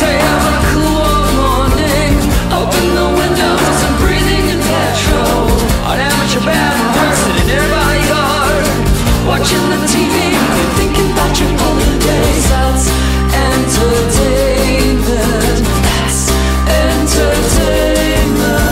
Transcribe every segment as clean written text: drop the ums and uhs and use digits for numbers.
Say I'm on a cool warm morning, open the windows and breathing in petrol. On amateur bad and worse in a nearby yard, watching the TV and thinking about your holidays. That's entertainment. That's entertainment.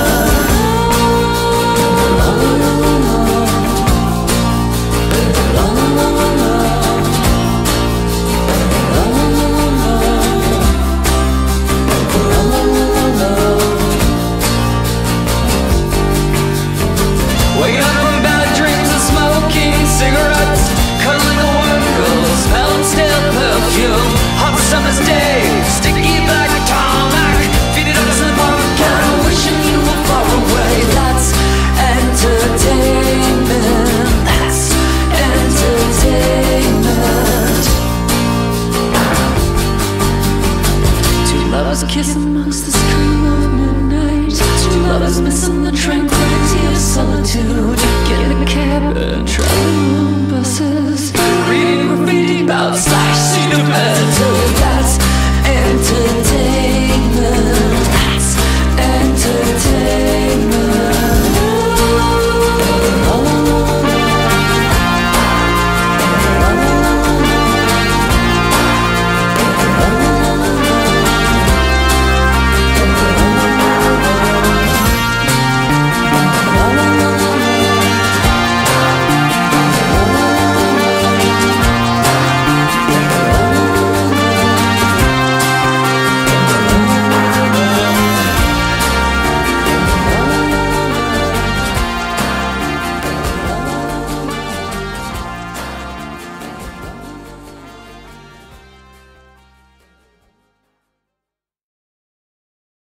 Waking up from bad dreams and smoking cigarettes, cuddling a warm girl, smelling stale perfume. Hot summer's day, sticky black tarmac, feeding us in the park again, wishing you were far away. That's entertainment. That's entertainment. Two lovers kiss amongst the scream of midnight. Two lovers missing the tranquility of solitude. Get in a cab and travel on buses, reading graffiti about slash scene of metal.